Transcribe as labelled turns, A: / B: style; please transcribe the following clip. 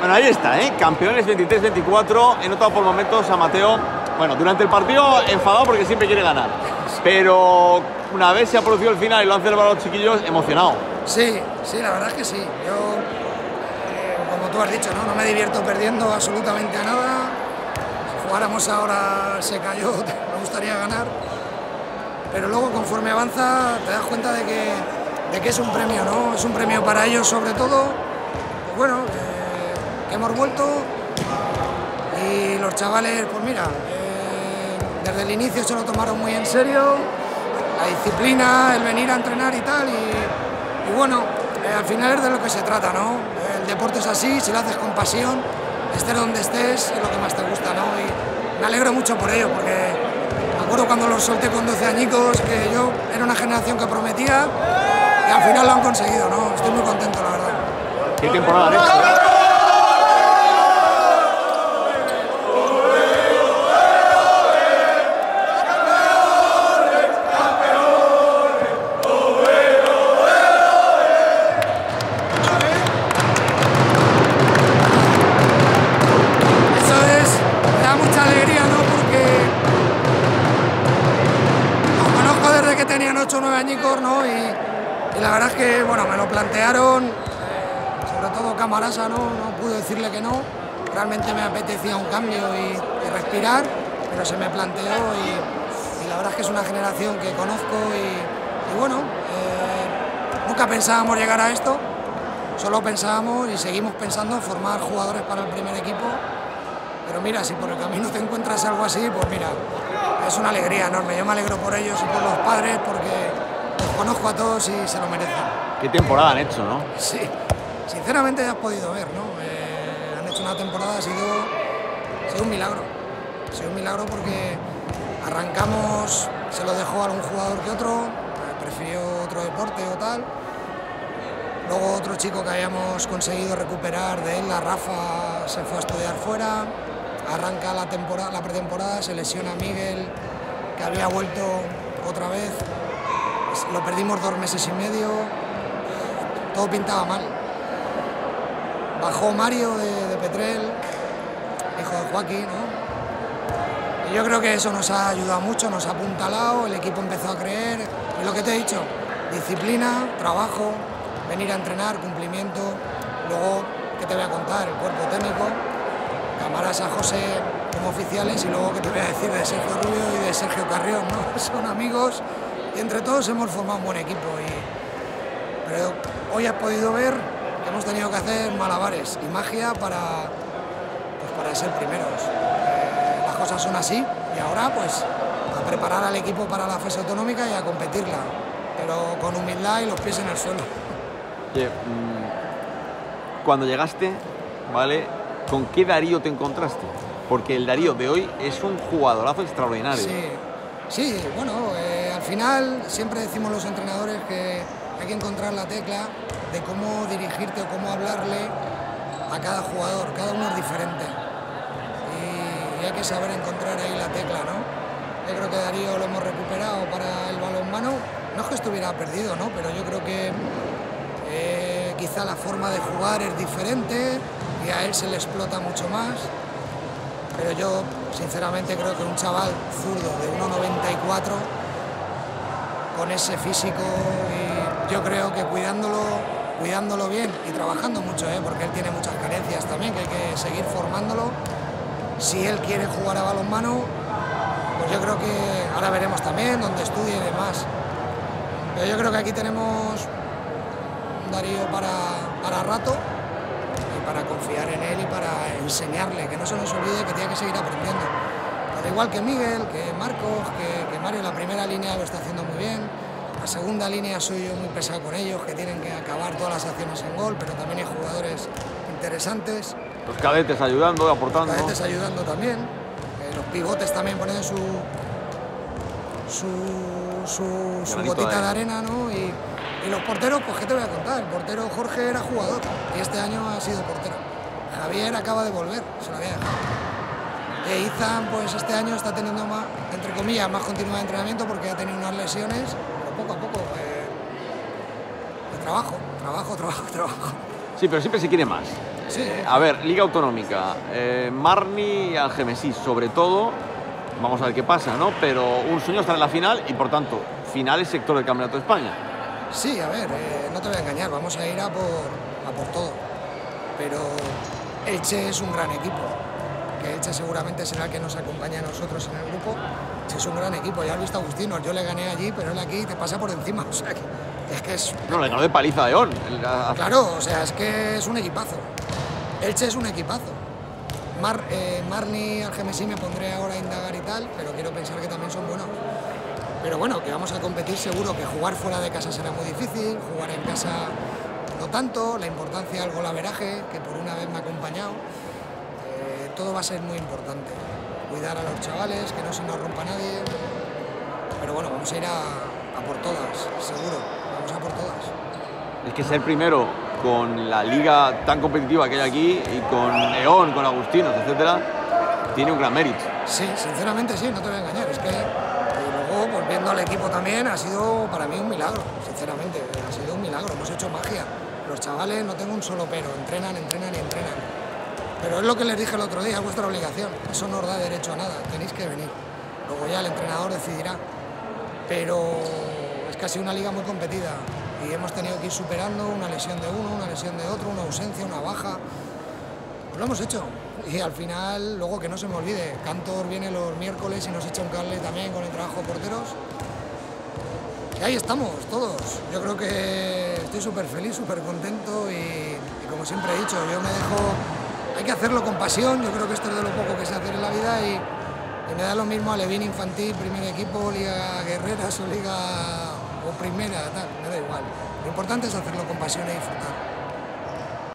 A: Bueno, ahí está, ¿eh? Campeones 23-24. He notado por momentos a Mateo, bueno, durante el partido enfadado porque siempre quiere ganar. Pero una vez se ha producido el final y lo han celebrado los chiquillos, emocionado.
B: Sí, sí, la verdad es que sí. Yo, como tú has dicho, ¿no? No me divierto perdiendo absolutamente a nada. Si jugáramos ahora se cayó, me gustaría ganar. Pero luego, conforme avanza, te das cuenta de que es un premio, ¿no? Es un premio para ellos sobre todo. Pues bueno, que hemos vuelto y los chavales, pues mira, desde el inicio se lo tomaron muy en serio, la disciplina, el venir a entrenar y tal, y bueno, al final es de lo que se trata, ¿no? El deporte es así, si lo haces con pasión, estés donde estés, es lo que más te gusta, ¿no? Y me alegro mucho por ello, porque me acuerdo cuando los solté con 12 añicos, que yo era una generación que prometía, y al final lo han conseguido, ¿no? Estoy muy contento, la verdad.
A: ¿Qué temporada han hecho?
B: Tenían 8 o 9 añicos, ¿no? Y la verdad es que, bueno, me lo plantearon, sobre todo Camarasa, ¿no? No pude decirle que no, realmente me apetecía un cambio y respirar, pero se me planteó y la verdad es que es una generación que conozco y bueno, nunca pensábamos llegar a esto, solo pensábamos y seguimos pensando formar jugadores para el primer equipo, pero mira, si por el camino te encuentras algo así, pues mira, es una alegría enorme. Yo me alegro por ellos y por los padres porque los conozco a todos y se lo merecen.
A: ¿Qué temporada han hecho, no?
B: Sí, sinceramente ya has podido ver, ¿no? Han hecho una temporada, ha sido un milagro. Ha sido un milagro porque arrancamos, se lo dejó a algún jugador que otro, prefirió otro deporte o tal. Luego otro chico que habíamos conseguido recuperar de él, la Rafa, se fue a estudiar fuera. Arranca la pretemporada, se lesiona Miguel, que había vuelto otra vez, lo perdimos 2 meses y medio, todo pintaba mal. Bajó Mario de Petrel, hijo de Joaquín, ¿no? Y yo creo que eso nos ha ayudado mucho, nos ha apuntalado, el equipo empezó a creer, y lo que te he dicho, disciplina, trabajo, venir a entrenar, cumplimiento, luego, ¿qué te voy a contar? El cuerpo técnico, Camarasa, José como oficiales y luego que te voy a decir de Sergio Rubio y de Sergio Carrión, ¿no? Son amigos y entre todos hemos formado un buen equipo. Pero hoy has podido ver que hemos tenido que hacer malabares y magia para ser primeros. Las cosas son así y ahora pues a preparar al equipo para la fase autonómica y a competirla, pero con humildad y los pies en el suelo.
A: Oye, cuando llegaste, ¿vale? ¿Con qué Darío te encontraste? Porque el Darío de hoy es un jugadorazo extraordinario.
B: Sí, bueno, al final siempre decimos los entrenadores que hay que encontrar la tecla de cómo dirigirte o cómo hablarle a cada jugador, cada uno es diferente y hay que saber encontrar ahí la tecla, ¿no? Yo creo que Darío lo hemos recuperado para el balonmano, no es que estuviera perdido, ¿no? Pero yo creo que quizá la forma de jugar es diferente y a él se le explota mucho más, pero yo sinceramente creo que un chaval zurdo de 1,94 con ese físico, y yo creo que cuidándolo bien y trabajando mucho, porque él tiene muchas carencias también, que hay que seguir formándolo. Si él quiere jugar a balonmano, pues yo creo que ahora veremos también donde estudie y demás, pero yo creo que aquí tenemos un Darío para rato, para confiar en él y para enseñarle, que no se nos olvide que tiene que seguir aprendiendo. Al igual que Miguel, que Marcos, que Mario, la primera línea lo está haciendo muy bien, la segunda línea soy yo muy pesado con ellos, que tienen que acabar todas las acciones en gol, pero también hay jugadores interesantes.
A: Los cadetes ayudando, aportando.
B: Los cadetes ayudando también, los pivotes también ponen su gotita de arena, ¿no? Y los porteros, pues qué te voy a contar, el portero Jorge era jugador y este año ha sido portero. Javier acaba de volver, se lo había dejado. Izan, pues este año está teniendo más, entre comillas, más continuidad de entrenamiento porque ha tenido unas lesiones, pero poco a poco, trabajo.
A: Sí, pero siempre se quiere más.
B: Sí.
A: A ver, Liga Autonómica, Marni y Algemesí, sobre todo, vamos a ver qué pasa, ¿no? Pero un sueño estar en la final y, por tanto, final es sector del Campeonato de España.
B: Sí, a ver, no te voy a engañar, vamos a ir a por todo. Pero Elche es un gran equipo. Que Elche seguramente será el que nos acompaña a nosotros en el grupo. Elche es un gran equipo, ya has visto a Agustino, yo le gané allí, pero él aquí te pasa por encima. O sea, es que es...
A: No, le ganó de paliza a León.
B: Claro, o sea, es que es un equipazo. Elche es un equipazo. Marni y Algemesí me pondré ahora a indagar y tal, pero quiero pensar que también son buenos. Pero bueno, que vamos a competir seguro, que jugar fuera de casa será muy difícil, jugar en casa no tanto, la importancia del golaveraje, que por una vez me ha acompañado, todo va a ser muy importante. Cuidar a los chavales, que no se nos rompa nadie, pero bueno, vamos a ir a por todas, seguro, vamos a por todas.
A: Es que ser primero con la liga tan competitiva que hay aquí y con León, con Agustinos, etcétera, tiene un gran mérito.
B: Sí, sinceramente sí, no te voy a engañar, es que luego, pues viendo al equipo también, ha sido para mí un milagro, sinceramente, ha sido un milagro, hemos hecho magia. Los chavales, no tengo un solo pero, entrenan y entrenan. Pero es lo que les dije el otro día, es vuestra obligación, eso no os da derecho a nada, tenéis que venir. Luego ya el entrenador decidirá, pero es casi una liga muy competida y hemos tenido que ir superando una lesión de uno, una lesión de otro, una ausencia, una baja. Pues lo hemos hecho y al final, luego que no se me olvide, Cantor viene los miércoles y nos echa un cable también con el trabajo de porteros. Y ahí estamos, todos. Yo creo que estoy súper feliz, súper contento y como siempre he dicho, yo me dejo... Hay que hacerlo con pasión, yo creo que esto es de lo poco que sé hacer en la vida y me da lo mismo alevín infantil, primer equipo, liga guerreras o liga o primera, tal, me da igual. Lo importante es hacerlo con pasión y disfrutar.